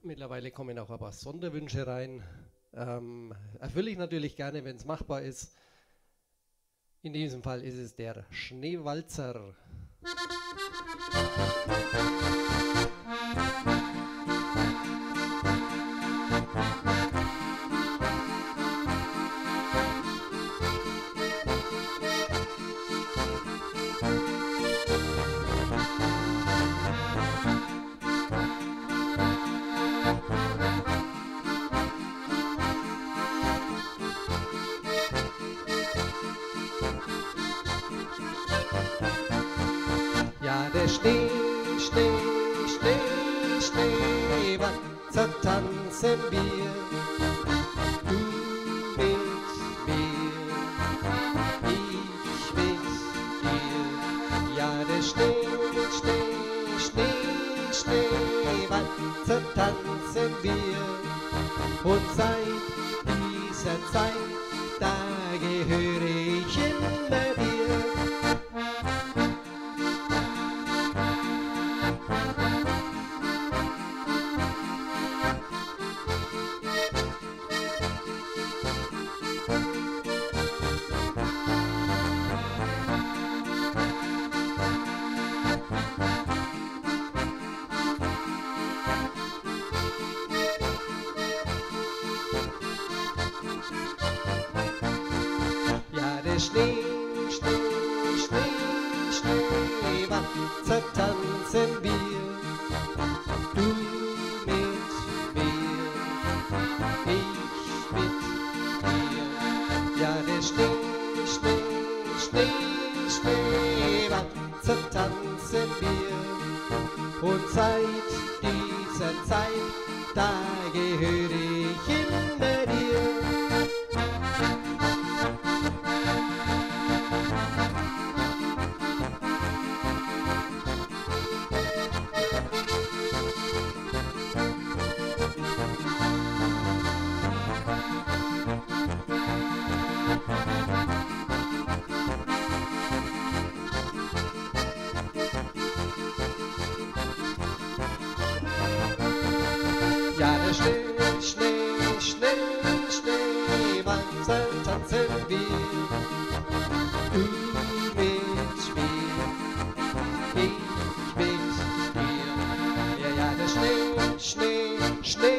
Mittlerweile kommen auch ein paar Sonderwünsche rein. Erfülle ich natürlich gerne, wenn es machbar ist. In diesem Fall ist es der Schneewalzer. Ja, der Schnee, Schnee, Schnee, Schneewalzer tanzen wir. Du mit mir, ich mit dir. Ja, der Schnee, Schnee, Schnee, Schneewalzer tanzen wir. Und seit dieser Zeit, da gehöre ich immer dir. Ja, der Schnee, Schnee, Schnee, Schneewalzer tanzen wir. Du mit mir, ich mit dir. Ja, der Schnee, Schnee, Schnee, Schneewalzer tanzen wir. Und seit dieser Zeit, da gehöre ich immer dir. Ja, der Schnee, Schnee, Schnee, Schneewalzer tanzen wir. Du mit mir, ich mit dir. Ja, ja, der Schnee, Schnee, Schnee.